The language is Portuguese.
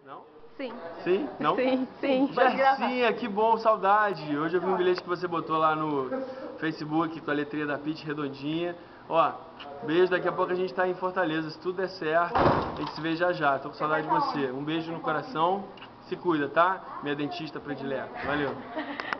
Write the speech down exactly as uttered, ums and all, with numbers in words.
Não? Sim. Sim? Não? Sim, sim. Gercinha, que bom, saudade. Hoje eu vi um bilhete que você botou lá no Facebook com a letrinha da Pitty redondinha. Ó, beijo, daqui a pouco a gente tá em Fortaleza. Se tudo der certo, a gente se vê já já. Tô com saudade de você. Um beijo no coração. Se cuida, tá? Minha dentista predileta. Valeu.